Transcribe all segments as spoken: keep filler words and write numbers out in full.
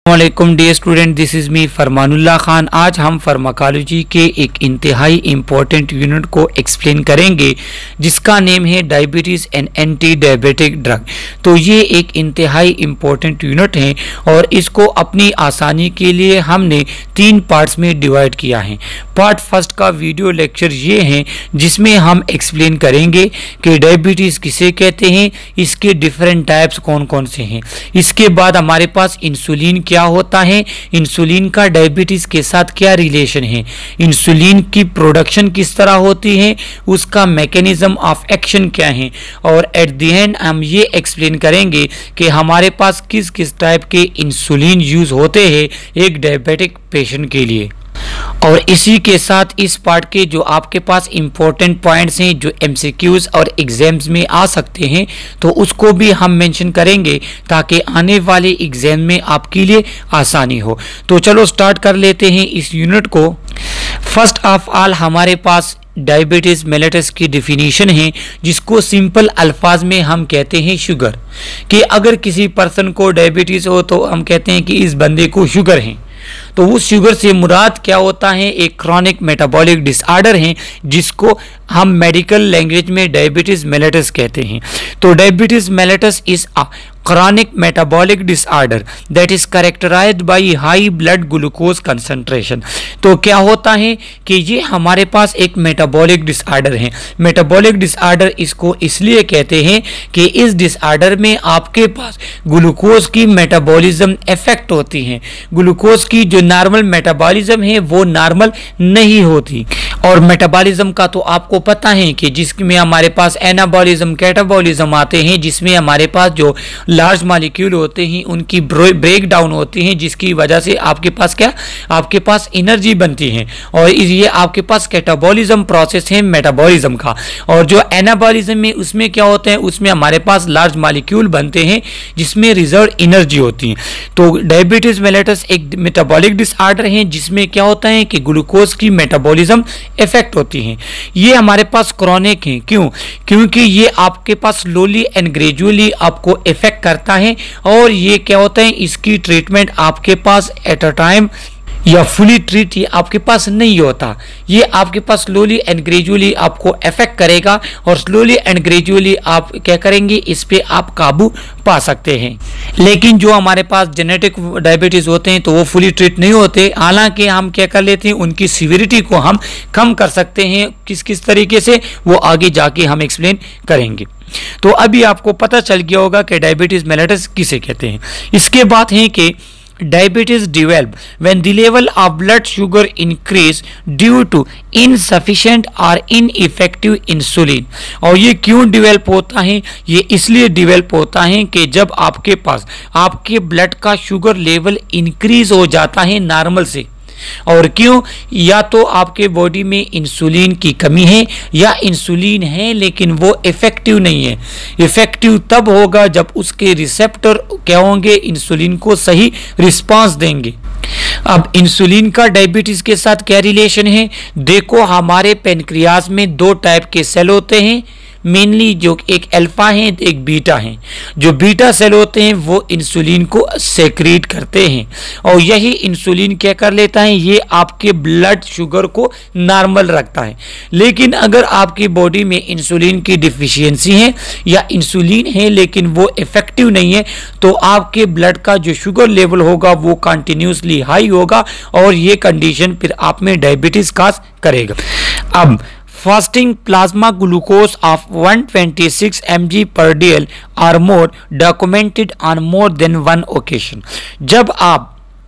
वालेकुम dear student, this is me Farmanullah Khan. आज हम फार्माकोलॉजी के एक इंतहाई इम्पोर्टेंट यूनिट को एक्सप्लेन करेंगे जिसका नेम है diabetes and anti diabetic drug. तो ये एक इंतहाई इम्पोर्टेंट यूनिट है और इसको अपनी आसानी के लिए हमने तीन पार्ट्स में डिवाइड किया है। पार्ट फर्स्ट का वीडियो लेक्चर ये है जिसमें हम एक्सप्लेन करेंगे कि डायबिटीज़ किसे कहते हैं, इसके डिफरेंट टाइप्स कौन कौन से हैं। इसके बाद हमारे पास इंसुलिन क्या होता है, इंसुलिन का डायबिटीज के साथ क्या रिलेशन है, इंसुलिन की प्रोडक्शन किस तरह होती है, उसका मैकेनिज्म ऑफ एक्शन क्या है, और एट द एंड हम ये एक्सप्लेन करेंगे कि हमारे पास किस किस टाइप के इंसुलिन यूज होते हैं एक डायबिटिक पेशेंट के लिए। और इसी के साथ इस पार्ट के जो आपके पास इंपॉर्टेंट पॉइंट्स हैं जो एमसीक्यूज और एग्जाम्स में आ सकते हैं तो उसको भी हम मेंशन करेंगे ताकि आने वाले एग्जाम में आपके लिए आसानी हो। तो चलो स्टार्ट कर लेते हैं इस यूनिट को। फर्स्ट ऑफ ऑल हमारे पास डायबिटीज़ मेलिटस की डिफिनीशन है जिसको सिंपल अल्फाज में हम कहते हैं शुगर। कि अगर किसी पर्सन को डायबिटीज़ हो तो हम कहते हैं कि इस बंदे को शुगर है। तो उस शुगर से मुराद क्या होता है, एक क्रॉनिक मेटाबॉलिक डिसऑर्डर है जिसको हम मेडिकल लैंग्वेज में डायबिटीज़ मेलिटस कहते हैं। तो diabetes mellitus is a chronic metabolic disorder that is characterized by high blood glucose concentration। तो क्या होता है कि ये हमारे पास एक मेटाबॉलिक डिसऑर्डर है। मेटाबॉलिक डिसऑर्डर इसको इसलिए कहते हैं कि इस डिसऑर्डर में आपके पास ग्लूकोज की मेटाबॉलिज्म इफेक्ट होती है। ग्लूकोज की जो नॉर्मल मेटाबॉलिज्म है वो नॉर्मल नहीं होती। और मेटाबॉलिज्म का तो आपको पता है कि जिसमें हमारे पास एनाबॉलिज्म कैटाबॉलिज्म आते हैं, जिसमें हमारे पास जो लार्ज मॉलिक्यूल होते हैं उनकी ब्रेक डाउन होती हैं जिसकी वजह से आपके पास क्या आपके पास एनर्जी बनती है। और ये आपके पास कैटाबॉलिज्म प्रोसेस है मेटाबॉलिज्म का। और जो एनाबॉलिज्म में उसमें क्या होता है, उसमें हमारे पास लार्ज मॉलिक्यूल बनते हैं जिसमें रिजर्व एनर्जी होती है। तो डायबिटीज मेलिटस एक मेटाबॉलिक डिसऑर्डर है जिसमें क्या होता है कि ग्लूकोज की मेटाबॉलिज्म इफेक्ट होती है। ये हमारे पास क्रॉनिक है। क्यों? क्योंकि ये आपके पास स्लोली एंड ग्रेजुअली आपको इफेक्ट करता है। और ये क्या होता है, इसकी ट्रीटमेंट आपके पास एट अ टाइम या फुली ट्रीट ये आपके पास नहीं होता। ये आपके पास स्लोली एंड ग्रेजुअली आपको अफेक्ट करेगा और स्लोली एंड ग्रेजुअली आप क्या करेंगे, इस पे आप काबू पा सकते हैं। लेकिन जो हमारे पास जेनेटिक डायबिटीज़ होते हैं तो वो फुली ट्रीट नहीं होते। हालांकि हम क्या कर लेते हैं, उनकी सीवियरिटी को हम कम कर सकते हैं। किस किस तरीके से वो आगे जाके हम एक्सप्लेन करेंगे। तो अभी आपको पता चल गया होगा कि डायबिटीज़ मेलिटस किसे कहते हैं। इसके बाद है कि diabetes develop when the level of blood sugar increase due to insufficient or ineffective insulin। और ये क्यों डेवलप होता है, ये इसलिए डेवलप होता है कि जब आपके पास आपके ब्लड का शुगर लेवल इंक्रीज हो जाता है नॉर्मल से। और क्यों? या तो आपके बॉडी में इंसुलिन की कमी है या इंसुलिन है लेकिन वो इफेक्टिव नहीं है। इफेक्टिव तब होगा जब उसके रिसेप्टर क्या होंगे, इंसुलिन को सही रिस्पांस देंगे। अब इंसुलिन का डायबिटीज के साथ क्या रिलेशन है, देखो हमारे पेनक्रियाज में दो टाइप के सेल होते हैं मेनली, जो एक अल्फा है एक बीटा है। जो बीटा सेल होते हैं वो इंसुलिन को सेक्रेट करते हैं और यही इंसुलिन क्या कर लेता है, ये आपके ब्लड शुगर को नॉर्मल रखता है। लेकिन अगर आपकी बॉडी में इंसुलिन की डिफिशियंसी है या इंसुलिन है लेकिन वो इफेक्टिव नहीं है तो आपके ब्लड का जो शुगर लेवल होगा वो कंटिन्यूसली हाई होगा और ये कंडीशन फिर आप में डायबिटीज काज करेगा। अब fasting plasma glucose of one hundred twenty-six milligrams per day or more documented on more than one occasion। जब आप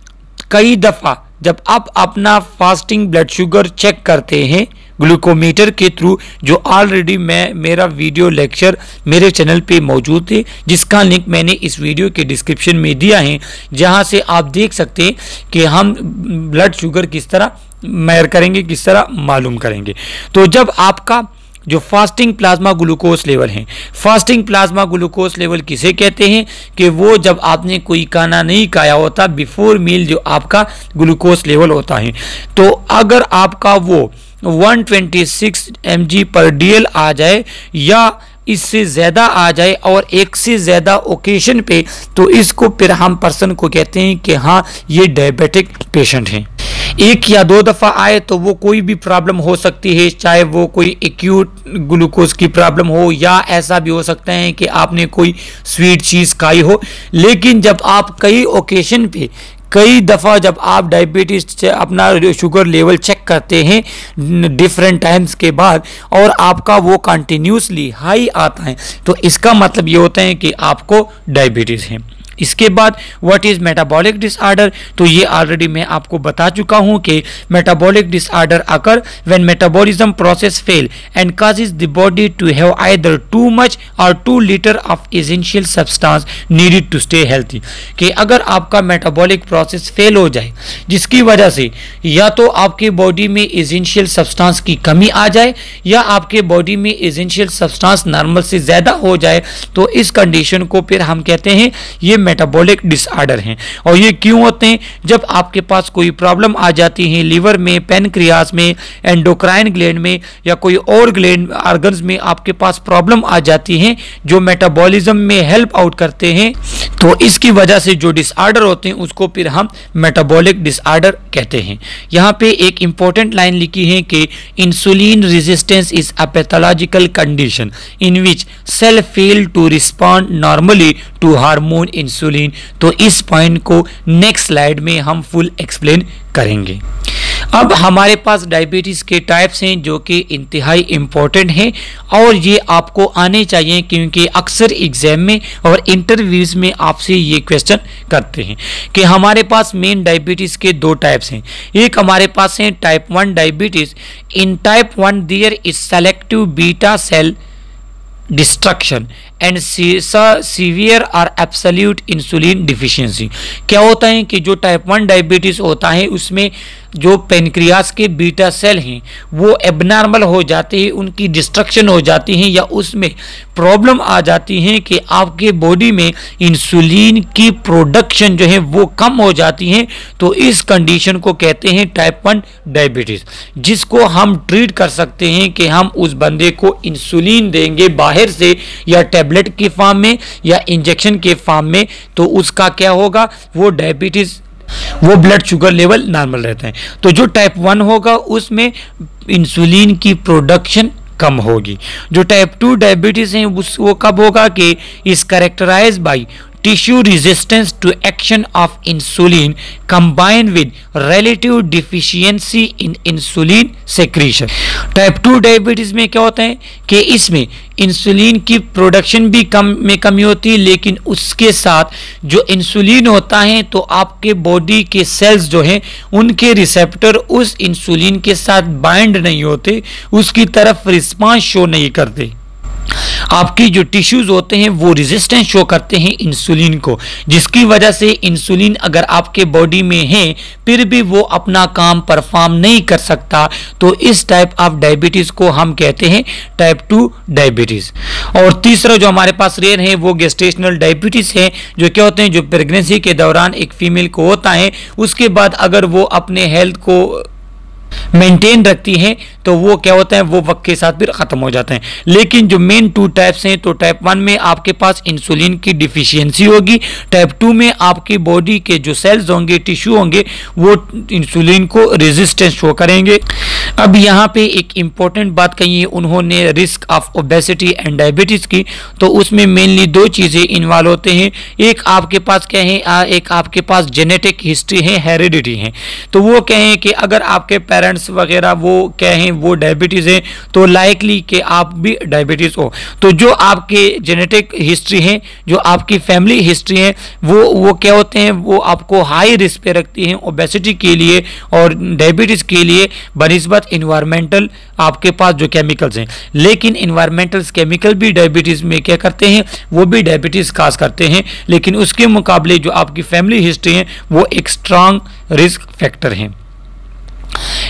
कई दफ़ा जब आप अपना फास्टिंग ब्लड शुगर चेक करते हैं ग्लूकोमीटर के थ्रू, जो ऑलरेडी मैं मेरा वीडियो लेक्चर मेरे चैनल पे मौजूद है जिसका लिंक मैंने इस वीडियो के डिस्क्रिप्शन में दिया है, जहां से आप देख सकते हैं कि हम ब्लड शुगर किस तरह मेजर करेंगे, किस तरह मालूम करेंगे। तो जब आपका जो फास्टिंग प्लाज्मा ग्लूकोज लेवल है, फास्टिंग प्लाज्मा ग्लूकोज लेवल किसे कहते हैं कि वो जब आपने कोई खाना नहीं खाया होता बिफोर मील जो आपका ग्लूकोज लेवल होता है। तो अगर आपका वो एक सौ छब्बीस एम जी पर डी एल आ जाए या इससे ज़्यादा आ जाए और एक से ज़्यादा ओकेशन पे, तो इसको फिर हम पर्सन को कहते हैं कि हाँ ये डायबिटिक पेशेंट है। एक या दो दफ़ा आए तो वो कोई भी प्रॉब्लम हो सकती है, चाहे वो कोई एक्यूट ग्लूकोज की प्रॉब्लम हो या ऐसा भी हो सकता है कि आपने कोई स्वीट चीज़ खाई हो। लेकिन जब आप कई ओकेशन पे कई दफ़ा जब आप डायबिटीज अपना शुगर लेवल चेक करते हैं डिफरेंट टाइम्स के बाद और आपका वो कंटिन्यूसली हाई आता है, तो इसका मतलब ये होता है कि आपको डायबिटीज़ है। इसके बाद व्हाट इज़ मेटाबॉलिक डिसऑर्डर, तो ये ऑलरेडी मैं आपको बता चुका हूँ कि metabolic disorder occur when metabolism process fail and causes the body to have either too much or too little of essential substance needed to stay healthy, कि अगर आपका मेटाबॉलिक प्रोसेस फेल हो जाए जिसकी वजह से या तो आपके बॉडी में एसेंशियल सब्सटेंस की कमी आ जाए या आपके बॉडी में एसेंशियल सब्सटेंस नॉर्मल से ज़्यादा हो जाए, तो इस कंडीशन को फिर हम कहते हैं ये मेटाबॉलिक डिसऑर्डर हैं। और ये क्यों होते हैं? जब आपके पास कोई प्रॉब्लम आ जाती है लिवर में, पैनक्रियाज में, एंडोक्राइन ग्लैंड में या कोई और ग्लैंड ऑर्गन्स में आपके पास प्रॉब्लम आ जाती है जो मेटाबॉलिज्म में हेल्प आउट करते हैं, तो इसकी वजह से जो डिसऑर्डर होते हैं उसको फिर हम मेटाबॉलिक डिसऑर्डर कहते हैं। यहाँ पे एक इंपॉर्टेंट लाइन लिखी है कि insulin resistance is a pathological condition in which cell fail to respond normally to hormone insulin. तो इस पॉइंट को नेक्स्ट स्लाइड में हम फुल एक्सप्लेन करेंगे। अब हमारे पास डायबिटीज़ के टाइप्स हैं जो कि इंतहाई इम्पोर्टेंट हैं और ये आपको आने चाहिए क्योंकि अक्सर एग्जाम में और इंटरव्यूज़ में आपसे ये क्वेश्चन करते हैं कि हमारे पास मेन डायबिटीज़ के दो टाइप्स हैं। एक हमारे पास है type one diabetes. In type one there is selective beta cell destruction and severe और एब्सोल्यूट इंसुलिन डिफिशियंसी। क्या होता है कि जो टाइप वन डायबिटीज़ होता है उसमें जो पेनक्रियास के बीटा सेल हैं वो एबनॉर्मल हो जाते हैं, उनकी डिस्ट्रक्शन हो जाती है या उसमें प्रॉब्लम आ जाती है कि आपके बॉडी में इंसुलिन की प्रोडक्शन जो है वो कम हो जाती है। तो इस कंडीशन को कहते हैं टाइप वन डायबिटीज़, जिसको हम ट्रीट कर सकते हैं कि हम उस बंदे को इंसुलिन देंगे बाहर से या टैबलेट के फॉर्म में या इंजेक्शन के फॉर्म में, तो उसका क्या होगा, वो डायबिटीज़ वो ब्लड शुगर लेवल नॉर्मल रहता है। तो जो टाइप वन होगा उसमें इंसुलिन की प्रोडक्शन कम होगी। जो टाइप टू डायबिटीज़ है उस वो कब होगा कि is characterized by tissue resistance to action of insulin combined with relative deficiency in insulin secretion. Type two diabetes में क्या होता है कि इसमें इंसुलिन की प्रोडक्शन भी कम में कमी होती है, लेकिन उसके साथ जो इंसुलिन होता है तो आपके बॉडी के सेल्स जो हैं उनके रिसेप्टर उस इंसुलिन के साथ बाइंड नहीं होते, उसकी तरफ रिस्पांस शो नहीं करते। आपकी जो टिश्यूज होते हैं वो रेजिस्टेंस शो करते हैं इंसुलिन को, जिसकी वजह से इंसुलिन अगर आपके बॉडी में है फिर भी वो अपना काम परफॉर्म नहीं कर सकता। तो इस टाइप ऑफ डायबिटीज़ को हम कहते हैं टाइप टू डायबिटीज़। और तीसरा जो हमारे पास रेयर है वो गेस्टेशनल डायबिटीज़ है, जो क्या होते हैं जो प्रेगनेंसी के दौरान एक फीमेल को होता है, उसके बाद अगर वो अपने हेल्थ को मेंटेन रखती हैं तो वो क्या होता है वो वक्त के साथ फिर ख़त्म हो जाते हैं। लेकिन जो मेन टू टाइप्स हैं, तो टाइप वन में आपके पास इंसुलिन की डिफिशियंसी होगी, टाइप टू में आपकी बॉडी के जो सेल्स होंगे, टिश्यू होंगे, वो इंसुलिन को रेजिस्टेंस शो करेंगे। अब यहाँ पे एक इम्पॉर्टेंट बात कही है उन्होंने risk of obesity and diabetes की, तो उसमें मेनली दो चीज़ें इन्वॉल्व होते हैं। एक आपके पास क्या है, एक आपके पास जेनेटिक हिस्ट्री है, हेरिडिटी है। तो वो कहें कि अगर आपके पेरेंट्स वगैरह वो क्या हैं वो डायबिटीज़ है तो लाइकली कि आप भी डायबिटीज़ हो। तो जो आपके जेनेटिक हिस्ट्री है, जो आपकी फैमिली हिस्ट्री है, वो वो क्या होते हैं वो आपको हाई रिस्क पे रखती हैं ओबेसिटी के लिए और डायबिटीज़ के लिए बनिस्बत इन्वायरमेंटल आपके पास जो केमिकल्स हैं। लेकिन इन्वायरमेंटल केमिकल भी डायबिटीज़ में क्या करते हैं, वो भी डायबिटीज़ काज करते हैं, लेकिन उसके मुकाबले जो आपकी फैमिली हिस्ट्री है वो एक स्ट्रांग रिस्क फैक्टर हैं।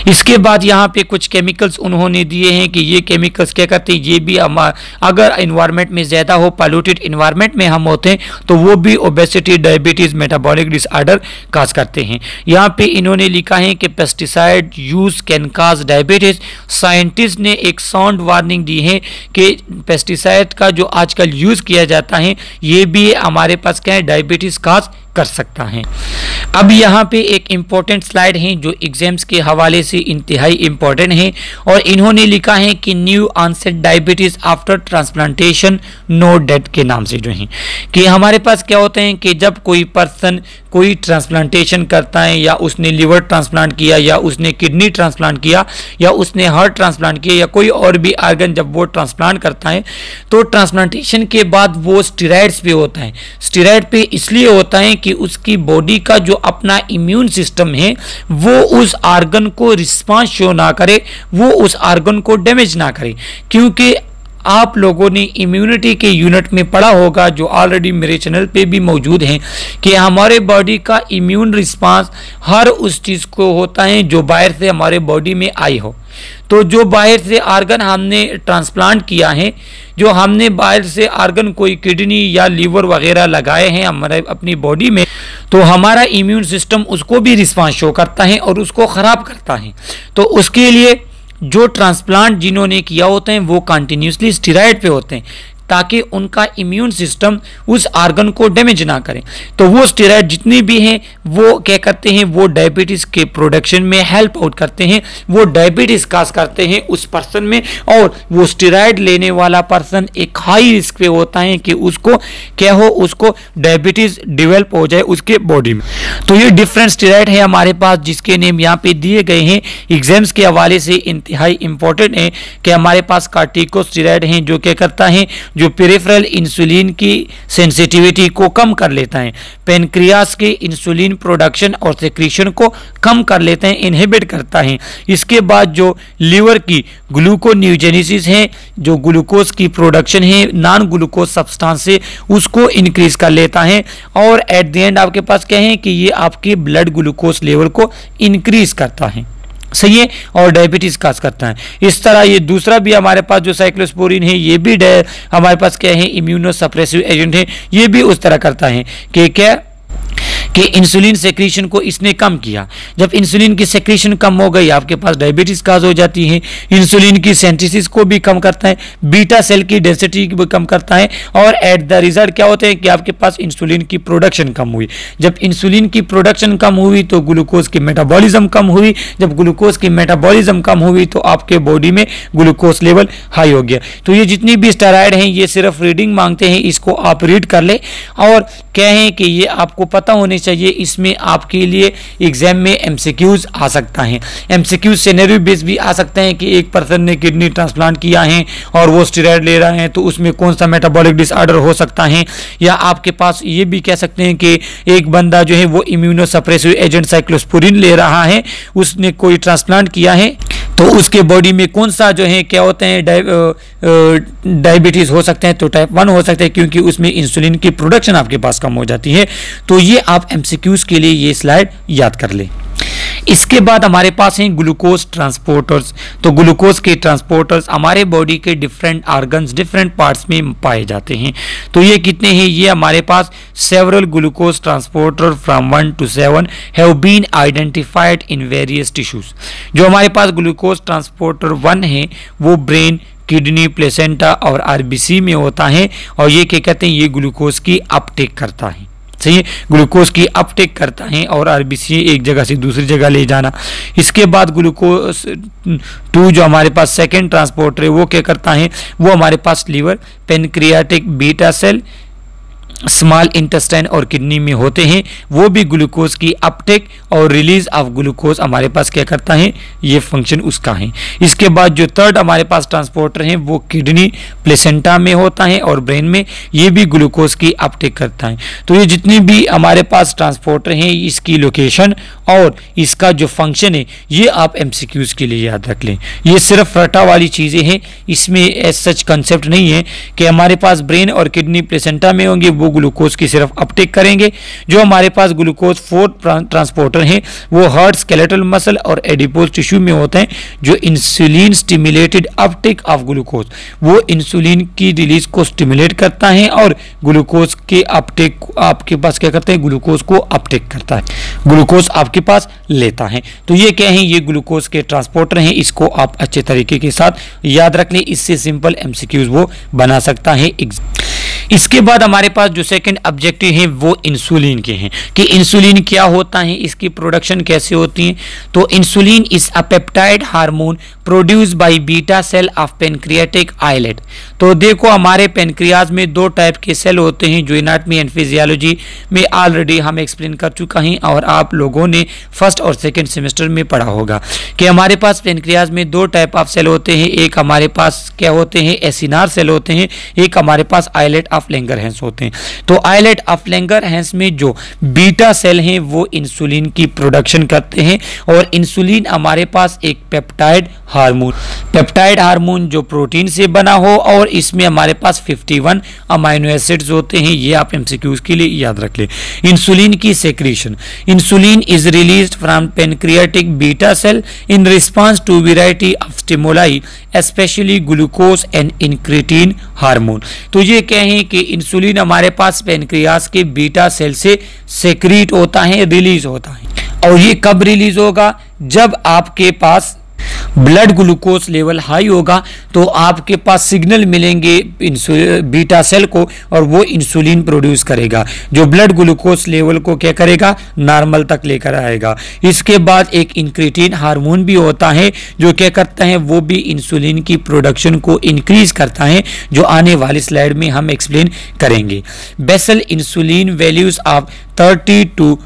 इसके बाद यहाँ पे कुछ केमिकल्स उन्होंने दिए हैं कि ये केमिकल्स क्या करते हैं, ये भी अगर इन्वायरमेंट में ज़्यादा हो, पॉल्यूटेड इन्वायरमेंट में हम होते हैं तो वो भी obesity, diabetes, metabolic disorder cause करते हैं। यहाँ पे इन्होंने लिखा है कि pesticide use can cause diabetes. Scientist ने एक साउंड वार्निंग दी है कि पेस्टिसाइड का जो आजकल यूज़ किया जाता है ये भी हमारे पास क्या है, डायबिटीज़ काज कर सकता है। अब यहाँ पे एक इम्पोर्टेंट स्लाइड है जो एग्जाम्स के हवाले से इंतहाई इम्पोर्टेंट है और इन्होंने लिखा है कि new onset diabetes after transplantation NODAT के नाम से जो है कि हमारे पास क्या होता है कि जब कोई पर्सन कोई ट्रांसप्लांटेशन करता है या उसने लिवर ट्रांसप्लांट किया या उसने किडनी ट्रांसप्लांट किया या उसने हार्ट ट्रांसप्लांट किया या कोई और भी आर्गन जब वो ट्रांसप्लांट करता है तो ट्रांसप्लांटेशन के बाद वो स्टेरॉइड्स पे होता है। स्टेरॉइड पे इसलिए होता है कि उसकी बॉडी का जो अपना इम्यून सिस्टम है वो उस आर्गन को रिस्पांस शो ना करे, वो उस आर्गन को डैमेज ना करे। क्योंकि आप लोगों ने इम्यूनिटी के यूनिट में पढ़ा होगा जो ऑलरेडी मेरे चैनल पे भी मौजूद हैं कि हमारे बॉडी का इम्यून रिस्पांस हर उस चीज़ को होता है जो बाहर से हमारे बॉडी में आई हो। तो जो बाहर से आर्गन हमने ट्रांसप्लांट किया है, जो हमने बाहर से आर्गन कोई किडनी या लीवर वगैरह लगाए हैं हमारे अपनी बॉडी में, तो हमारा इम्यून सिस्टम उसको भी रिस्पांस शो करता है और उसको ख़राब करता है। तो उसके लिए जो ट्रांसप्लांट जिन्होंने किया होते हैं वो कंटिन्यूसली स्टेरॉइड पे होते हैं ताकि उनका इम्यून सिस्टम उस आर्गन को डैमेज ना करें। तो वो स्टेरॉइड जितने भी हैं वो क्या करते हैं, वो डायबिटीज़ के प्रोडक्शन में हेल्प आउट करते हैं, वो डायबिटीज़ काज करते हैं उस पर्सन में। और वो स्टेरॉइड लेने वाला पर्सन एक हाई रिस्क पे होता है कि उसको क्या हो, उसको डायबिटीज़ डेवलप हो जाए उसके बॉडी में। तो ये डिफरेंट स्टेरॉइड है हमारे पास जिसके नेम यहाँ पे दिए गए हैं। एग्जाम्स के हवाले से इंतहाई इंपॉर्टेंट है कि हमारे पास कार्टिकोस्टेरॉइड हैं जो क्या करता है, जो पेरिफेरल इंसुलिन की सेंसिटिविटी को कम कर लेता है, पेनक्रियास के इंसुलिन प्रोडक्शन और सेक्रीशन को कम कर लेते हैं, इनहिबिट करता है। इसके बाद जो लीवर की ग्लूकोन्यूजेनेसिस है, जो ग्लूकोज की प्रोडक्शन है नॉन ग्लूकोज सब्सटेंस से, उसको इंक्रीज कर लेता है। और एट द एंड आपके पास क्या है कि ये आपके ब्लड ग्लूकोज लेवल को इंक्रीज करता है, सही है, और डायबिटीज काज करता है। इस तरह ये दूसरा भी हमारे पास जो साइक्लोस्पोरिन है ये भी हमारे पास क्या है, इम्यूनो सप्रेसिव एजेंट है, ये भी उस तरह करता है कि क्या कि इंसुलिन सेक्रीशन को इसने कम किया। जब इंसुलिन की सेक्रीशन कम हो गई आपके पास डायबिटीज काज हो जाती है। इंसुलिन की सिंथेसिस को भी कम करता है, बीटा सेल की डेंसिटी भी कम करता है और एट द रिजल्ट क्या होता है कि आपके पास इंसुलिन की प्रोडक्शन कम हुई। जब इंसुलिन की प्रोडक्शन कम हुई तो ग्लूकोज की मेटाबॉलिज्म कम हुई। जब ग्लूकोज की मेटाबॉलिज्म कम हुई तो आपके बॉडी में ग्लूकोज लेवल हाई हो गया। तो ये जितनी भी स्टेरॉइड हैं ये सिर्फ रीडिंग मांगते हैं, इसको आप रीड कर ले और क्या है कि ये आपको पता होने चाहिए। इसमें आपके लिए एग्जाम में एमसीक्यूज आ सकता है, एमसीक्यूज सिनेरियो बेस भी आ सकते हैं कि एक पर्सन ने किडनी ट्रांसप्लांट किया है और वो स्टेरॉइड ले रहा है तो उसमें कौन सा मेटाबॉलिक डिसऑर्डर हो सकता है। या आपके पास ये भी कह सकते हैं कि एक बंदा जो है वो इम्यूनो सप्रेसिव एजेंट साइक्लोस्पोरिन ले रहा है, उसने कोई ट्रांसप्लांट किया है तो उसके बॉडी में कौन सा जो है क्या होते हैं डायबिटीज हो सकते हैं, तो टाइप वन हो सकते हैं क्योंकि उसमें इंसुलिन की प्रोडक्शन आपके पास कम हो जाती है। तो ये आप एमसीक्यूज के लिए ये स्लाइड याद कर लें। इसके बाद हमारे पास हैं ग्लूकोज ट्रांसपोर्टर्स। तो ग्लूकोज के ट्रांसपोर्टर्स हमारे बॉडी के डिफरेंट ऑर्गन्स डिफरेंट पार्ट्स में पाए जाते हैं। तो ये कितने हैं, ये हमारे पास several glucose transporter from one to seven have been identified in various tissues. जो हमारे पास ग्लूकोज ट्रांसपोर्टर वन है वो ब्रेन, किडनी, प्लेसेंटा और आरबीसी में होता है और ये क्या कहते हैं, ये ग्लूकोज की अपटेक करता है, सही है, ग्लूकोज की अपटेक करता है और आरबीसी एक जगह से दूसरी जगह ले जाना। इसके बाद ग्लूकोज टू जो हमारे पास सेकेंड ट्रांसपोर्टर है वो क्या करता है, वो हमारे पास liver, pancreatic, beta cell, small intestine और किडनी में होते हैं। वो भी ग्लूकोज की अपटेक और रिलीज ऑफ ग्लूकोज हमारे पास क्या करता है, ये फंक्शन उसका है। इसके बाद जो थर्ड हमारे पास ट्रांसपोर्टर है वो किडनी, प्लेसेंटा में होता है और ब्रेन में, ये भी ग्लूकोज की अपटेक करता है। तो ये जितनी भी हमारे पास ट्रांसपोर्टर हैं इसकी लोकेशन और इसका जो फंक्शन है ये आप एमसीक्यूज के लिए याद रख लें। ये सिर्फ रटा वाली चीज़ें हैं, इसमें एज सच कंसेप्ट नहीं है कि हमारे पास ब्रेन और किडनी प्लेसेंटा में होंगे वो वो ग्लूकोज की सिर्फ अपटेक करेंगे। जो हमारे पास ग्लूकोज फोर ट्रांसपोर्टर हैं वो हार्ट, स्केलेटल मसल और एडिपोज टिश्यू में होते हैं। जो insulin stimulated uptake of glucose, वो इंसुलिन की रिलीज को स्टिमुलेट करता है और ग्लूकोज के अपटेक आपके पास क्या करते हैं, ग्लूकोज को अपटेक करता है, ग्लूकोज आपके पास लेता है। तो ये क्या है, ये ग्लूकोज के ट्रांसपोर्टर हैं। इसको आप अच्छे तरीके के साथ याद रख लें, इससे सिंपल एमसीक्यूज वो बना सकता है। इसके बाद हमारे पास जो सेकंड ऑब्जेक्टिव है वो इंसुलिन के हैं कि इंसुलिन क्या होता है, इसकी प्रोडक्शन कैसे होती है। तो insulin is a peptide hormone produce by beta cell of pancreatic islet. तो देखो हमारे पेनक्रियाज में दो टाइप के सेल होते हैं जो एनाटॉमी एंड फिजियोलॉजी में ऑलरेडी हम एक्सप्लेन कर चुका हैं और आप लोगों ने फर्स्ट और सेकंड सेमेस्टर में पढ़ा होगा कि हमारे पास पेनक्रियाज में दो टाइप ऑफ सेल होते हैं। एक हमारे पास क्या होते हैं, एसिनार सेल होते हैं, एक हमारे पास आइलेट ऑफ लैंगरहैंस होते हैं। तो आइलेट ऑफ लैंगरहैंस में जो बीटा सेल हैं वो इंसुलिन की प्रोडक्शन करते हैं और इंसुलिन हमारे पास एक पेप्टाइड हार्मोन, पेप्टाइड हार्मोन जो प्रोटीन से बना हो और इसमें हमारे पास इक्यावन अमाइनो एसिड्स होते हैं। ये आप एमसीक्यूज के लिए याद रख लें। इंसुलिन की secretion, insulin is released from pancreatic beta cell in response to variety of stimuli specially glucose and incretin hormone. तो ये कहें कि इंसुलिन हमारे पास पेनक्रियास के बीटा सेल से सेक्रीट होता है, रिलीज होता है। और ये कब रिलीज होगा, जब आपके पास ब्लड ग्लूकोज लेवल हाई होगा तो आपके पास सिग्नल मिलेंगे बीटा सेल को और वो इंसुलिन प्रोड्यूस करेगा जो ब्लड ग्लूकोज लेवल को क्या करेगा, नॉर्मल तक लेकर आएगा। इसके बाद एक इंक्रेटिन हार्मोन भी होता है जो क्या करता है, वो भी इंसुलिन की प्रोडक्शन को इंक्रीज करता है, जो आने वाली स्लाइड में हम एक्सप्लेन करेंगे। Basal insulin values of thirty two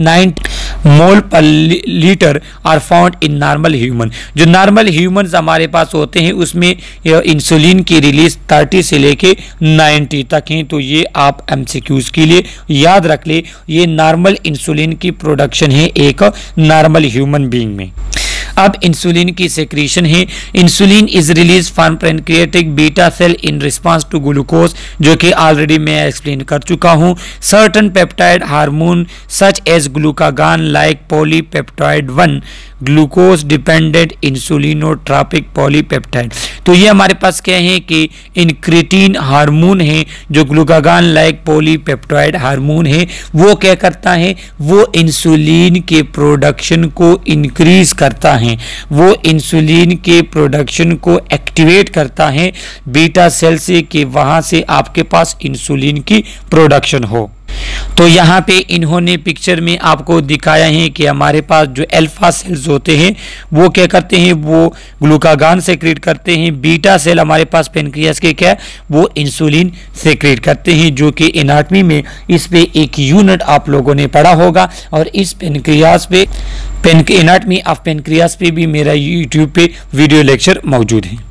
ninety mole per litre are found in normal human. जो नॉर्मल ह्यूमंस हमारे पास होते हैं उसमें इंसुलिन की रिलीज तीस से लेके नब्बे तक है। तो ये आप एमसीक्यूज के लिए याद रख ले, ये नॉर्मल इंसुलिन की प्रोडक्शन है एक नॉर्मल ह्यूमन बीइंग में। अब इंसुलिन की सेक्रेशन है, insulin is release from pancreatic beta cell in response to glucose, जो कि ऑलरेडी मैं एक्सप्लेन कर चुका हूं। Certain peptide hormone such as glucagon like polypeptide one glucose dependent insulinotropic polypeptide. तो ये हमारे पास क्या है कि इंक्रेटिन हार्मोन है जो ग्लूकागान लाइक पॉलीपेप्टाइड हार्मोन है, वो क्या करता है, वो इंसुलिन के प्रोडक्शन को इंक्रीज करता है, वो इंसुलिन के प्रोडक्शन को एक्टिवेट करता है बीटा सेल से कि वहां से आपके पास इंसुलिन की प्रोडक्शन हो। तो यहाँ पे इन्होंने पिक्चर में आपको दिखाया है कि हमारे पास जो अल्फा सेल्स होते हैं वो क्या करते हैं, वो ग्लूकागान सेक्रेट करते हैं। बीटा सेल हमारे पास पेनक्रियास के क्या, वो इंसुलिन सेक्रेट करते हैं, जो कि एनाटॉमी में इस पे एक यूनिट आप लोगों ने पढ़ा होगा और इस पेनक्रियास पे पेन एनाटॉमी ऑफ पेनक्रियास पे भी मेरा यूट्यूब पे वीडियो लेक्चर मौजूद है।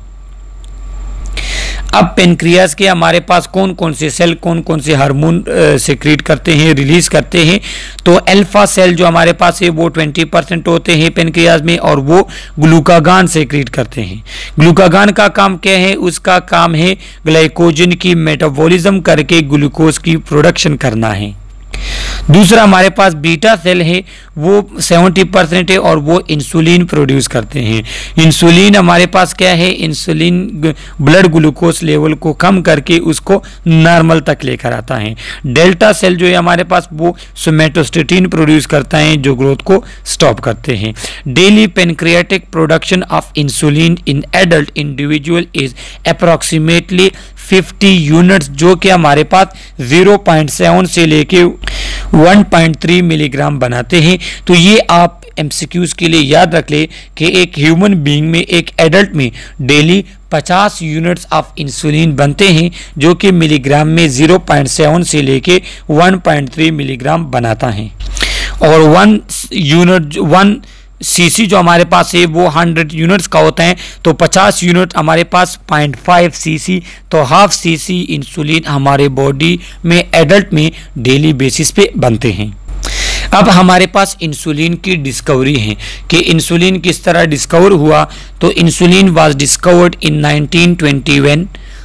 अब पेनक्रियास के हमारे पास कौन कौन से सेल कौन कौन से हार्मोन सेक्रेट करते हैं, रिलीज करते हैं। तो अल्फा सेल जो हमारे पास है वो बीस परसेंट होते हैं पेनक्रियास में और वो ग्लूकागान सेक्रेट करते हैं। ग्लूकागान का काम क्या है, उसका काम है ग्लाइकोजन की मेटाबॉलिज्म करके ग्लूकोज की प्रोडक्शन करना है। दूसरा हमारे पास बीटा सेल है वो सत्तर परसेंट है और वो इंसुलिन प्रोड्यूस करते हैं। इंसुलिन हमारे पास क्या है, इंसुलिन ब्लड ग्लूकोज लेवल को कम करके उसको नॉर्मल तक लेकर आता है। डेल्टा सेल जो है हमारे पास वो सोमेटोस्टेटिन प्रोड्यूस करता है जो ग्रोथ को स्टॉप करते हैं। Daily pancreatic production of insulin in adult individual is approximately पचास यूनिट्स, जो कि हमारे पास ज़ीरो पॉइंट सेवन से लेके वन पॉइंट थ्री मिलीग्राम बनाते हैं। तो ये आप एमसीक्यूज के लिए याद रख ले कि एक ह्यूमन बीइंग में, एक एडल्ट में डेली पचास यूनिट्स ऑफ इंसुलिन बनते हैं जो कि मिलीग्राम में ज़ीरो पॉइंट सेवन से लेके वन पॉइंट थ्री मिलीग्राम बनाता है। और वन यूनिट वन सीसी जो हमारे पास है वो हंड्रेड यूनिट्स का होता है, तो पचास यूनिट हमारे पास पॉइंट फाइव सीसी, तो हाफ सीसी इंसुलिन हमारे बॉडी में एडल्ट में डेली बेसिस पे बनते हैं। अब हमारे पास इंसुलिन की डिस्कवरी है कि इंसुलिन किस तरह डिस्कवर हुआ। तो insulin was discovered in nineteen twenty one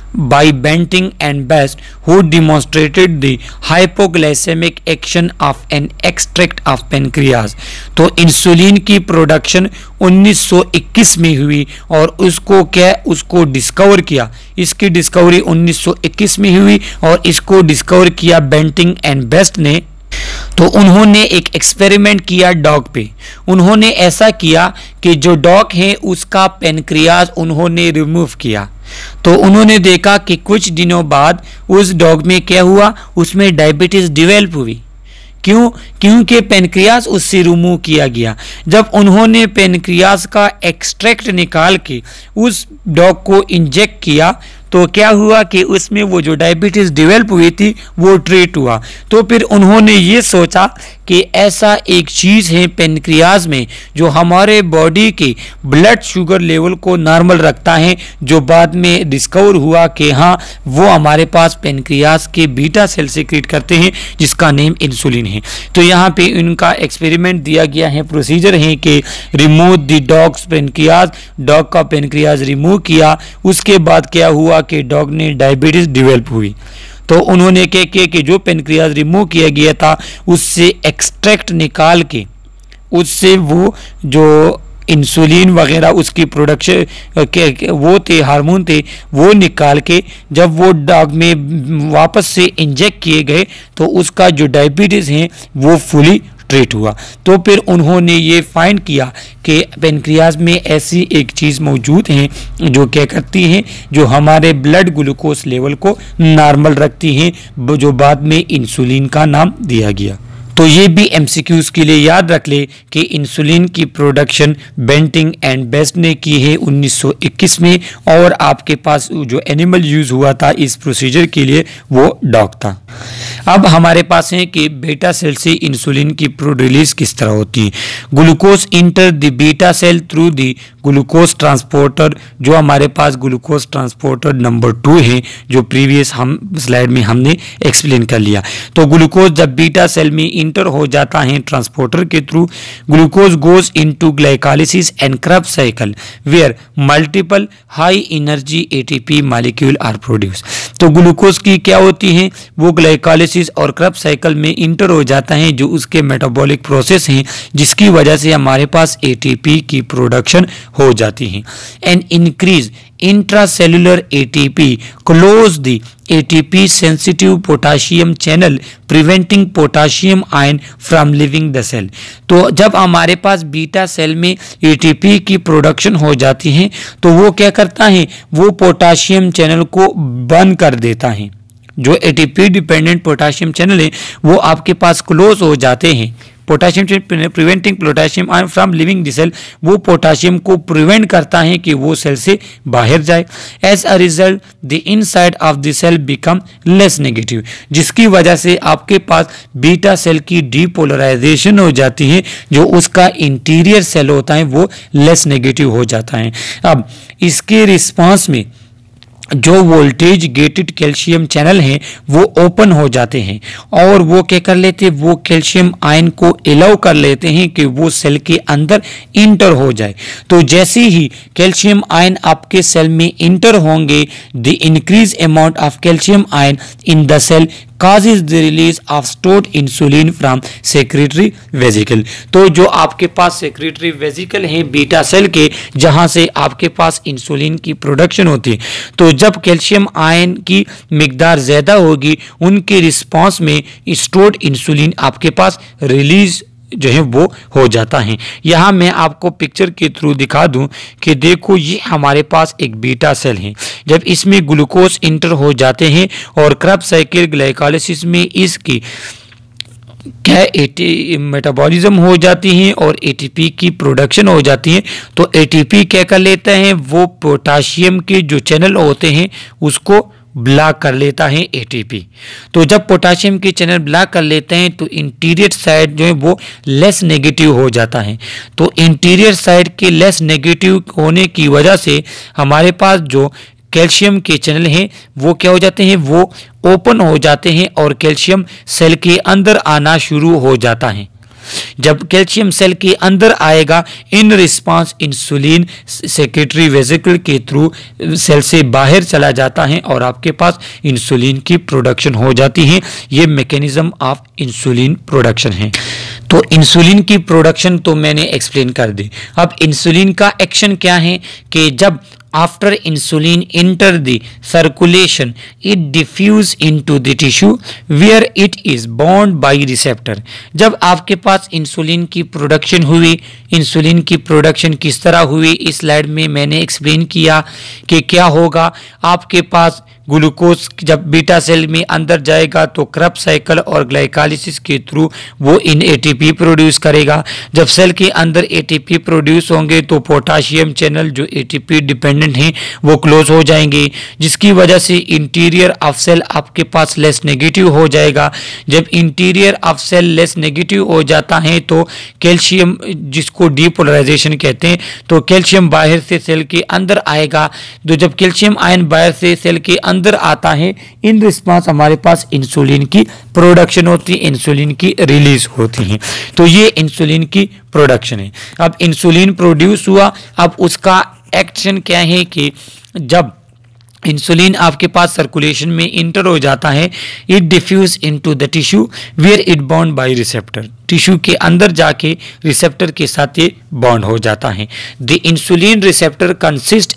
by Banting and Best, who demonstrated the hypoglycemic action of an extract of pancreas। तो इंसुलिन की प्रोडक्शन उन्नीस सौ इक्कीस में हुई और उसको क्या उसको डिस्कवर किया, इसकी डिस्कवरी उन्नीस सौ इक्कीस में हुई और इसको डिस्कवर किया बेंटिंग एंड बेस्ट ने। तो उन्होंने एक एक्सपेरिमेंट किया डॉग पे। उन्होंने ऐसा किया कि जो डॉग है उसका पेनक्रियाज उन्होंने रिमूव किया। तो उन्होंने देखा कि कुछ दिनों बाद उस डॉग में क्या हुआ, उसमें डायबिटीज डेवलप हुई। क्यों? क्योंकि पेनक्रियाज उससे रिमूव किया गया। जब उन्होंने पेनक्रियाज का एक्सट्रैक्ट निकाल के उस डॉग को इंजेक्ट किया तो क्या हुआ कि उसमें वो जो डायबिटीज डेवलप हुई थी वो ट्रीट हुआ। तो फिर उन्होंने ये सोचा कि ऐसा एक चीज़ है पेनक्रियाज में जो हमारे बॉडी के ब्लड शुगर लेवल को नॉर्मल रखता है, जो बाद में डिस्कवर हुआ कि हाँ वो हमारे पास पेनक्रियाज के बीटा सेल सीक्रेट करते हैं जिसका नेम इंसुलिन है। तो यहाँ पे इनका एक्सपेरिमेंट दिया गया है, प्रोसीजर है कि remove the dog's pancreas, dog का पेनक्रियाज रिमूव किया, उसके बाद क्या हुआ कि डॉग ने डायबिटीज डेवलप हुई। तो उन्होंने क्या किया कि जो पेनक्रियाज रिमूव किया गया था उससे एक्सट्रैक्ट निकाल के उससे वो जो इंसुलिन वगैरह उसकी प्रोडक्शन के वो थे हार्मोन थे वो निकाल के जब वो डॉग में वापस से इंजेक्ट किए गए तो उसका जो डायबिटीज़ है वो फुली ट्रीट हुआ। तो फिर उन्होंने ये फाइंड किया कि पेनक्रियाज में ऐसी एक चीज़ मौजूद है जो क्या करती है, जो हमारे ब्लड ग्लूकोज लेवल को नॉर्मल रखती हैं, जो बाद में इंसुलिन का नाम दिया गया। तो ये भी एमसीक्यूज़ के लिए याद रख ले कि इंसुलिन की प्रोडक्शन बेंटिंग एंड बेस्ट ने की है उन्नीस सौ इक्कीस में और आपके पास जो एनिमल यूज़ हुआ था इस प्रोसीजर के लिए वो डॉग था। अब हमारे पास है कि बीटा सेल से इंसुलिन की रिलीज किस तरह होती है। Glucose enter the beta cell through the glucose transporter, जो हमारे पास ग्लूकोज ट्रांसपोर्टर नंबर टू है जो प्रीवियस हम स्लाइड में हमने एक्सप्लेन कर लिया। तो ग्लूकोज जब बीटा सेल में इंटर हो जाता है ट्रांसपोर्टर के through, glucose goes into glycolysis and Krebs cycle where multiple high energy ATP molecule are produce. तो ग्लूकोज की क्या होती है, वो ग्लाइकोलाइसिस और क्रेब्स साइकिल में इंटर हो जाता है जो उसके मेटाबॉलिक प्रोसेस हैं जिसकी वजह से हमारे पास एटीपी की प्रोडक्शन हो जाती है। And increase intracellular ATP close the ATP sensitive potassium channel preventing potassium ion from leaving the cell. तो जब हमारे पास बीटा सेल में एटीपी की प्रोडक्शन हो जाती है तो वो क्या करता है, वो पोटाशियम चैनल को बंद कर देता है। जो एटीपी डिपेंडेंट पोटाशियम चैनल है वो आपके पास क्लोज हो जाते हैं। Potassium preventing potassium ion from leaving the cell, वो पोटाशियम को प्रिवेंट करता है कि वो सेल से बाहर जाए। As a result the inside of the cell become less negative, जिसकी वजह से आपके पास बीटा सेल की डीपोलराइजेशन हो जाती है, जो उसका इंटीरियर सेल होता है वो लेस नेगेटिव हो जाता है। अब इसके रिस्पांस में जो वोल्टेज गेटेड कैल्शियम चैनल हैं वो ओपन हो जाते हैं और वो क्या कर लेते हैं, वो कैल्शियम आयन को अलाउ कर लेते हैं कि वो सेल के अंदर इंटर हो जाए। तो जैसे ही कैल्शियम आयन आपके सेल में इंटर होंगे, the increase amount of calcium ion in the cell causes the release of stored insulin from secretory vesicle। तो जो आपके पास secretory vesicle है बीटा सेल के, जहां से आपके पास इंसुलिन की प्रोडक्शन होती है, तो जब कैल्शियम आयन की मिकदार ज़्यादा होगी उनके रिस्पांस में स्टोर्ड इंसुलिन आपके पास रिलीज जो है वो हो जाता है। यहाँ मैं आपको पिक्चर के थ्रू दिखा दूं कि देखो ये हमारे पास एक बीटा सेल है। जब इसमें ग्लूकोज इंटर हो जाते हैं और क्रेब्स साइकिल ग्लाइकोलाइसिस में इसकी क्या एटी मेटाबॉलिज्म हो जाती है और एटीपी की प्रोडक्शन हो जाती है, तो एटीपी क्या कर लेता है, वो पोटाशियम के जो चैनल होते हैं उसको ब्लॉक कर लेता है एटीपी। तो जब पोटाशियम के चैनल ब्लॉक कर लेते हैं तो इंटीरियर साइड जो है वो लेस नेगेटिव हो जाता है। तो इंटीरियर साइड के लेस नेगेटिव होने की वजह से हमारे पास जो कैल्शियम के चैनल हैं वो क्या हो जाते हैं, वो ओपन हो जाते हैं और कैल्शियम सेल के अंदर आना शुरू हो जाता है। जब कैल्शियम सेल के अंदर आएगा, in response insulin secretory vesicle के थ्रू सेल से बाहर चला जाता है और आपके पास इंसुलिन की प्रोडक्शन हो जाती है। ये मैकेनिज्म ऑफ इंसुलिन प्रोडक्शन है। तो इंसुलिन की प्रोडक्शन तो मैंने एक्सप्लेन कर दी। अब इंसुलिन का एक्शन क्या है कि जब after insulin enter the circulation it diffuse into the tissue where it is bound by receptor। जब आपके पास इंसुलिन की प्रोडक्शन हुई, इंसुलिन की प्रोडक्शन किस तरह हुई इस स्लाइड में मैंने एक्सप्लेन किया कि क्या होगा। आपके पास ग्लूकोज जब बीटा सेल में अंदर जाएगा तो क्रेब्स साइकिल और ग्लाइकोलाइसिस के थ्रू वो इन एटीपी प्रोड्यूस करेगा। जब सेल के अंदर एटीपी प्रोड्यूस होंगे तो पोटाशियम चैनल जो एटीपी डिपेंडेंट हैं वो क्लोज हो जाएंगे, जिसकी वजह से इंटीरियर ऑफ सेल आपके पास लेस नेगेटिव हो जाएगा। जब interior of cell less negative हो जाता है तो कैल्शियम, जिसको डीपोलराइजेशन कहते हैं, तो कैल्शियम बाहर से सेल के अंदर आएगा। तो जब कैल्शियम आयन बाहर से सेल के अंदर आता है, इन रिस्पांस हमारे पास इंसुलिन की प्रोडक्शन होती है, इंसुलिन की रिलीज होती है। तो ये इंसुलिन की प्रोडक्शन है। अब इंसुलिन प्रोड्यूस हुआ, अब उसका एक्शन क्या है कि जब इंसुलिन आपके पास सर्कुलेशन में इंटर हो जाता है, it diffuse into the tissue where it bond by receptor. Tissue के अंदर जाके रिसेप्टर के साथ ये बॉन्ड हो जाता है। The insulin receptor consist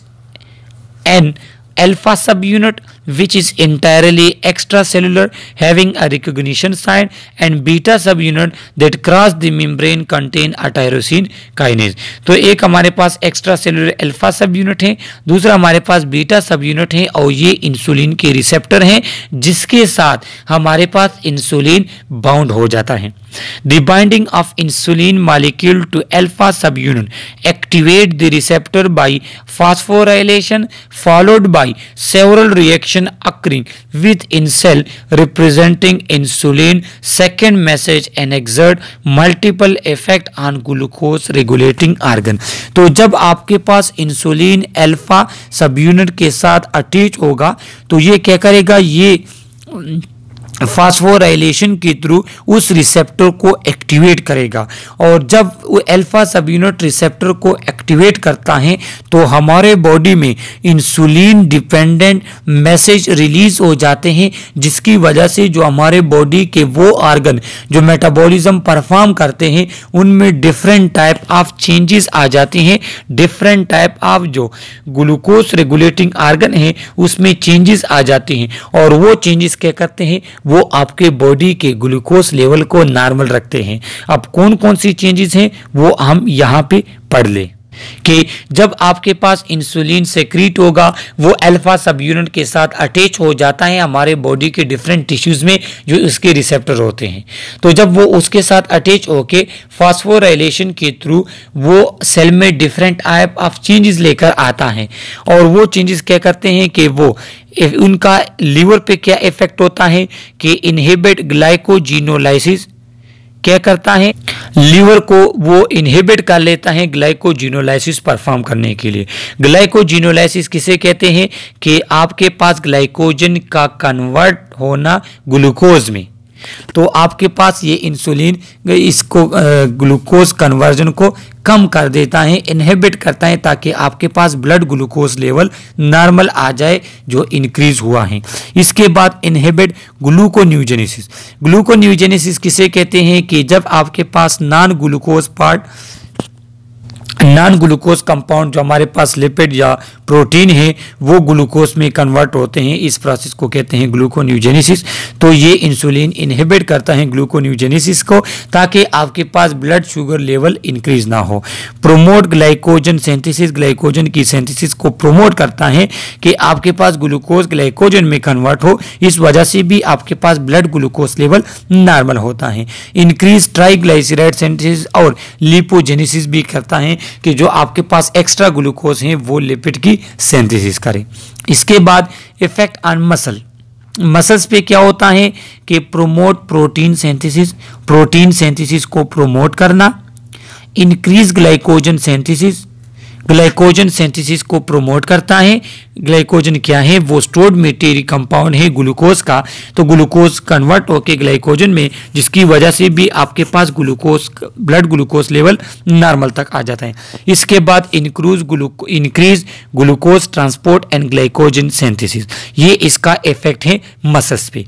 an alpha subunit which is entirely extracellular having a recognition site and beta subunit that cross the membrane contain a tyrosine kinase। तो एक हमारे पास extracellular alpha subunit है, दूसरा हमारे पास beta सब unit है और ये इंसुलिन के रिसेप्टर हैं जिसके साथ हमारे पास इंसुलिन बाउंड हो जाता है। The binding of insulin molecule to alpha subunit activate the receptor by phosphorylation followed by several reaction occurring within cell representing insulin second message and exert multiple effect on glucose regulating organ। तो जब आपके पास insulin alpha subunit के साथ attach होगा तो ये क्या करेगा, ये फास्फोराइलेशन के थ्रू उस रिसेप्टर को एक्टिवेट करेगा और जब वो अल्फा सब यूनिट रिसेप्टर को एक्टिवेट करता है तो हमारे बॉडी में इंसुलिन डिपेंडेंट मैसेज रिलीज हो जाते हैं, जिसकी वजह से जो हमारे बॉडी के वो ऑर्गन जो मेटाबॉलिज्म परफॉर्म करते हैं उनमें डिफरेंट टाइप ऑफ चेंजेस आ जाते हैं। डिफरेंट टाइप ऑफ जो ग्लूकोज रेगुलेटिंग ऑर्गन है उसमें चेंजेस आ जाते हैं और वो चेंजेस क्या करते हैं, वो आपके बॉडी के ग्लूकोज लेवल को नॉर्मल रखते हैं। अब कौन कौन सी चेंजेस हैं वो हम यहाँ पे पढ़ लें कि जब आपके पास इंसुलिन सेक्रीट होगा वो अल्फा सब यूनिट के साथ अटैच हो जाता है हमारे बॉडी के डिफरेंट टिश्यूज में जो उसके रिसेप्टर होते हैं। तो जब वो उसके साथ अटैच होके फास्फोराइलेशन के थ्रू वो सेल में डिफरेंट टाइप ऑफ चेंजेस लेकर आता है और वो चेंजेस क्या करते हैं कि वो उनका लीवर पे क्या इफेक्ट होता है कि इनहिबिट ग्लाइकोजिनोलाइसिस क्या करता है, लीवर को वो इनहिबिट कर लेता है ग्लाइकोजिनोलाइसिस परफॉर्म करने के लिए। ग्लाइकोजिनोलाइसिस किसे कहते हैं कि आपके पास ग्लाइकोजन का कन्वर्ट होना ग्लूकोज में, तो आपके पास ये इंसुलिन इसको ग्लूकोज कन्वर्जन को कम कर देता है, इनहिबिट करता है ताकि आपके पास ब्लड ग्लूकोज लेवल नॉर्मल आ जाए जो इंक्रीज हुआ है। इसके बाद इनहिबिट ग्लूकोन्यूजेनेसिस। ग्लूकोन्यूजेनेसिस किसे कहते हैं कि जब आपके पास non glucose part non glucose compound जो हमारे पास लिपिड या प्रोटीन है वो ग्लूकोज में कन्वर्ट होते हैं, इस प्रोसेस को कहते हैं ग्लूकोन्यूजेनेसिस। तो ये इंसुलिन इनहिबिट करता है ग्लूकोन्यूजेनेसिस को ताकि आपके पास ब्लड शुगर लेवल इंक्रीज ना हो। प्रोमोट ग्लाइकोजन सिंथेसिस, ग्लाइकोजन की सिंथेसिस को प्रोमोट करता है कि आपके पास ग्लूकोज ग्लाइकोजन में कन्वर्ट हो, इस वजह से भी आपके पास ब्लड ग्लूकोज लेवल नॉर्मल होता है। इंक्रीज ट्राइग्लाइसराइड सिंथेसिस और लिपोजेनेसिस भी करता है कि जो आपके पास एक्स्ट्रा ग्लूकोज हैं वो लिपिड की सिंथेसिस करें। इसके बाद इफेक्ट ऑन मसल, मसल्स पे क्या होता है कि promote protein synthesis, protein synthesis को प्रोमोट करना, increase glycogen synthesis, glycogen synthesis को प्रोमोट करता है। ग्लाइकोजन क्या है? वो स्टोर्ड मटेरियल कंपाउंड है ग्लूकोज का। तो ग्लूकोज कन्वर्ट होकर ग्लाइकोजन में, जिसकी वजह से भी आपके पास glucose blood glucose level normal तक आ जाता है। इसके बाद increase gluco increase glucose transport and glycogen synthesis, ये इसका इफेक्ट है मसल्स पे।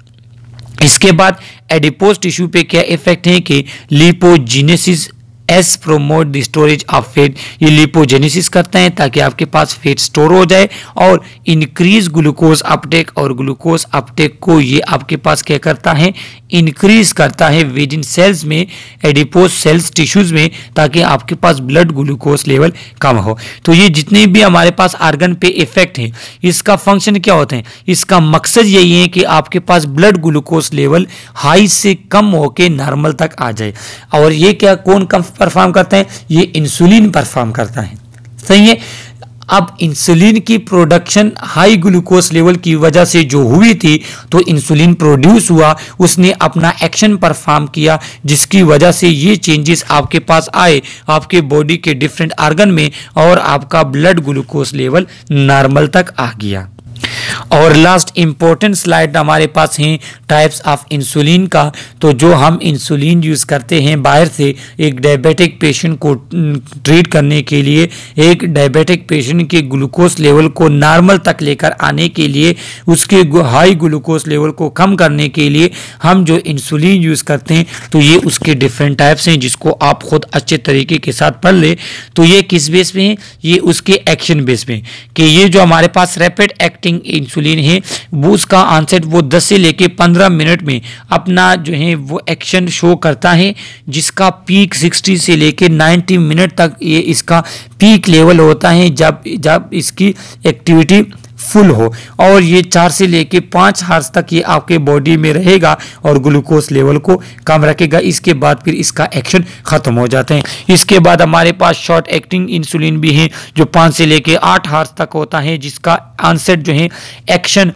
इसके बाद एडिपोज टिश्यू पे क्या इफेक्ट है कि lipogenesis as promote the storage of fat, ये लिपोजेनेसिस करता है ताकि आपके पास फैट स्टोर हो जाए, और इंक्रीज ग्लूकोज अपटेक, और ग्लूकोज अपटेक को ये आपके पास क्या करता है? इंक्रीज करता है विद इन सेल्स में, एडिपोज सेल्स टिश्यूज में, ताकि आपके पास ब्लड ग्लूकोज लेवल कम हो। तो ये जितने भी हमारे पास आर्गन पे इफेक्ट है, इसका फंक्शन क्या होता है? इसका मकसद यही है कि आपके पास ब्लड ग्लूकोज लेवल हाई से कम होके नॉर्मल तक आ जाए। और ये क्या कौन कम परफॉर्म करता है? ये इंसुलिन परफॉर्म करता है। सही है। अब इंसुलिन की प्रोडक्शन हाई ग्लूकोज लेवल की वजह से जो हुई थी, तो इंसुलिन प्रोड्यूस हुआ, उसने अपना एक्शन परफॉर्म किया, जिसकी वजह से ये चेंजेस आपके पास आए आपके बॉडी के डिफरेंट आर्गन में, और आपका ब्लड ग्लूकोज लेवल नॉर्मल तक आ गया। और लास्ट इंपॉर्टेंट स्लाइड हमारे पास हैं टाइप्स ऑफ इंसुलिन का। तो जो हम इंसुलिन यूज़ करते हैं बाहर से एक डायबिटिक पेशेंट को ट्रीट करने के लिए, एक डायबिटिक पेशेंट के ग्लूकोज लेवल को नॉर्मल तक लेकर आने के लिए, उसके हाई ग्लूकोज लेवल को कम करने के लिए हम जो इंसुलिन यूज़ करते हैं, तो ये उसके डिफरेंट टाइप्स हैं, जिसको आप खुद अच्छे तरीके के साथ पढ़ ले। तो ये किस बेस पे हैं? ये उसके एक्शन बेस पे, कि ये जो हमारे पास रैपिड एक्टिंग इंसुलिन है, वो उसका आंसर वो दस से लेके पंद्रह मिनट में अपना जो है वो एक्शन शो करता है, जिसका पीक साठ से लेके नब्बे मिनट तक ये इसका पीक लेवल होता है, जब जब इसकी एक्टिविटी फुल हो। और ये चार से लेके पाँच हार्स तक ये आपके बॉडी में रहेगा और ग्लूकोज लेवल को कम रखेगा। इसके बाद फिर इसका एक्शन खत्म हो जाते हैं। इसके बाद हमारे पास शॉर्ट एक्टिंग इंसुलिन भी है, जो पाँच से लेके आठ हार्स तक होता है, जिसका आंसर जो है एक्शन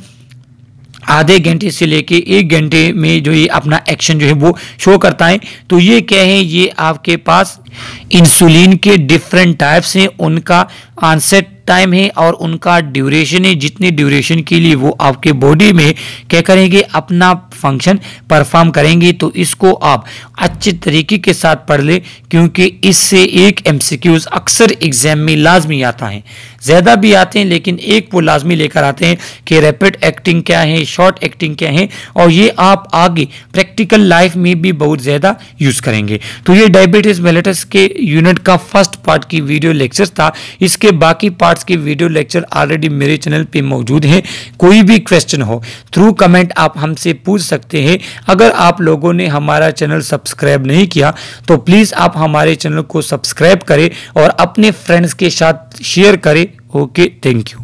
आधे घंटे से लेके एक घंटे में जो ये अपना एक्शन जो है वो शो करता है। तो ये क्या है? ये आपके पास इंसुलिन के डिफरेंट टाइप्स हैं, उनका आंसर टाइम है और उनका ड्यूरेशन है, जितने ड्यूरेशन के लिए वो आपके बॉडी में क्या करेंगे? अपना फंक्शन परफॉर्म करेंगे। तो इसको आप अच्छे तरीके के साथ पढ़ ले, क्योंकि इससे एक एमसीक्यूज अक्सर एग्जाम में लाजमी आता है, ज़्यादा भी आते हैं लेकिन एक वो लाजमी लेकर आते हैं कि रैपिड एक्टिंग क्या है, शॉर्ट एक्टिंग क्या है, और ये आप आगे प्रैक्टिकल लाइफ में भी बहुत ज़्यादा यूज़ करेंगे। तो ये डायबिटीज़ मेलिटस के यूनिट का फर्स्ट पार्ट की वीडियो लेक्चर था। इसके बाकी पार्ट्स के वीडियो लेक्चर ऑलरेडी मेरे चैनल पे मौजूद हैं। कोई भी क्वेश्चन हो थ्रू कमेंट आप हमसे पूछ सकते हैं। अगर आप लोगों ने हमारा चैनल सब्सक्राइब नहीं किया तो प्लीज़ आप हमारे चैनल को सब्सक्राइब करें और अपने फ्रेंड्स के साथ शेयर करें। Okay, thank you.